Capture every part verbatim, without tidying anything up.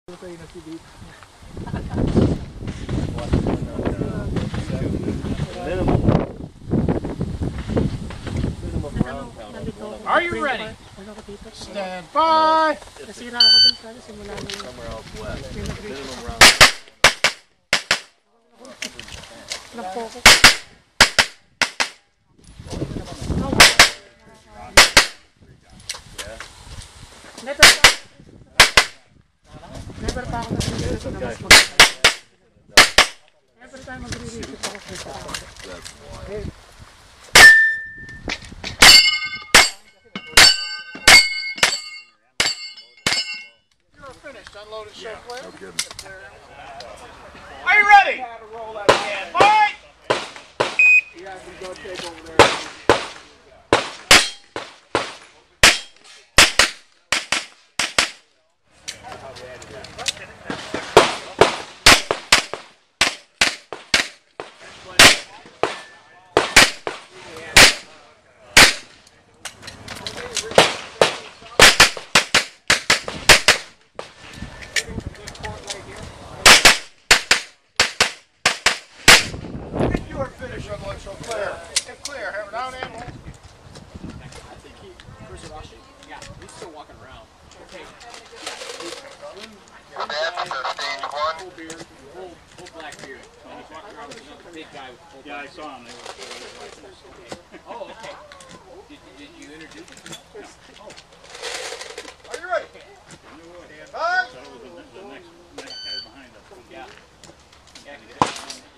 Are you ready? Stand by! Nasira ako dun sa simula nung somewhere else west. Minimum round. nag-focus. Never pa Never pa ako nag-re-reset na mas maganda. Every time mag-re-reset ako sa ako. Unload it, so clear. No kidding. Are you ready? Stand by! You guys can go take over there. So clear. Get clear. Have it down in. I think he, where's the rushing? Yeah, he's still walking around. Okay. Stage one. Full beard, full, full black beard. And he's walking around with another big guy with full Yeah, I saw him. They were, Oh, okay. Did, did you introduce him? no. Oh. Are you ready? Stand by. So it was the, the next, next guy behind us. Yeah. Yeah, at least.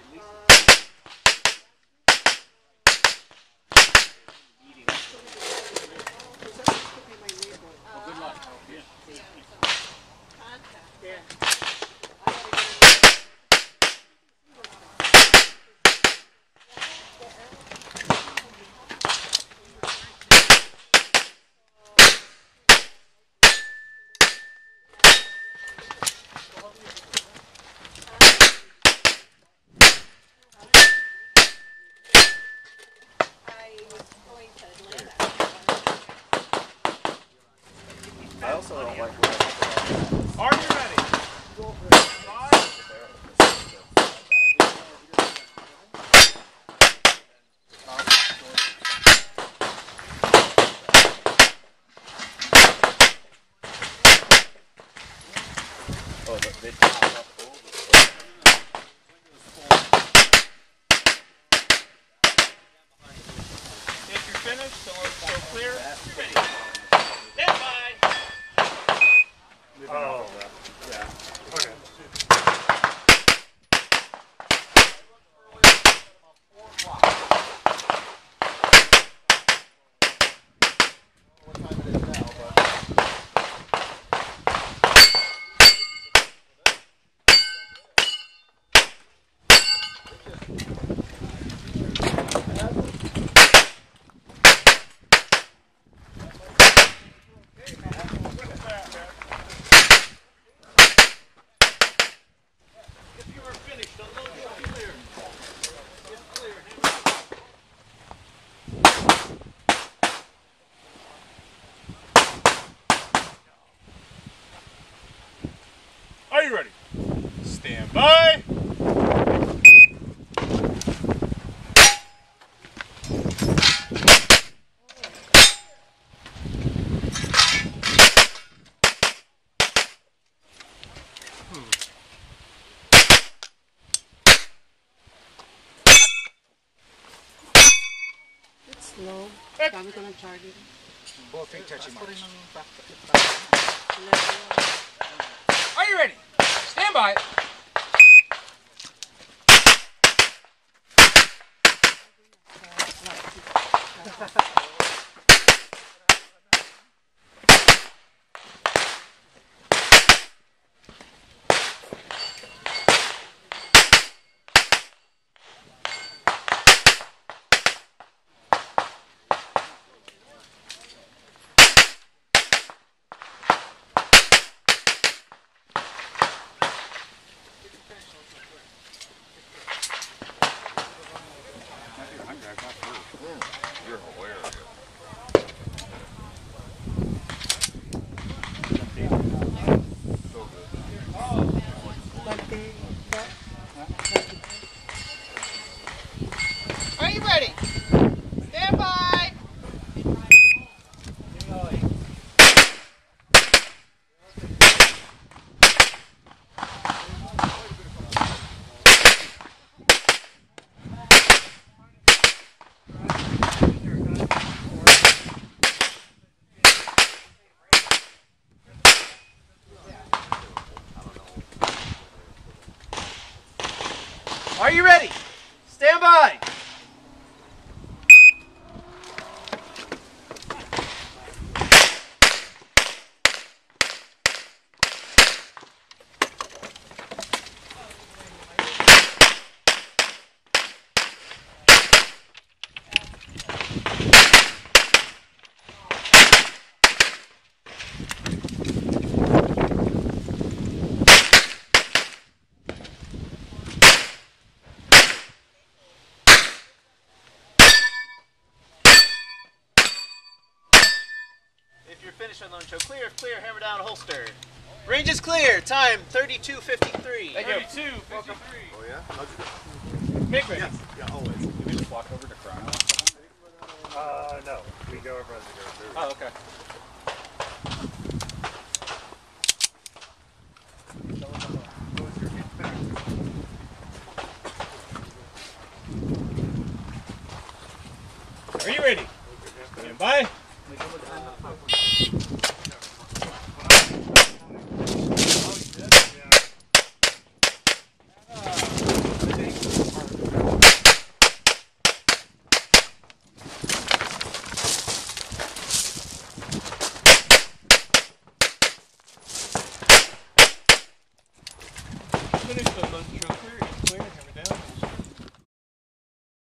I also don't like Are you ready? oh, but they just up over. If you're finished, so it's so clear. Ready. Stand by. Oh, yeah. Okay. What time it is now, but If you are finished, unload so clear. Get clear. Are you ready? Stand by. It's slow. Dami ko ng charger. Both feet touching marks. Are you ready? Stand by. you're hilarious. Are you ready? Stand by. If you're finished on the show, clear, clear, hammer down, holster. Range is clear. Time thirty-two fifty-three. Thank you. thirty-two fifty-three. Oh yeah? How'd you do? Big ready. Yes. Yeah, always. Did we just walk over to Crown? Uh, no. We go over as we go. Oh, okay. Are you ready? Stand by. Finish the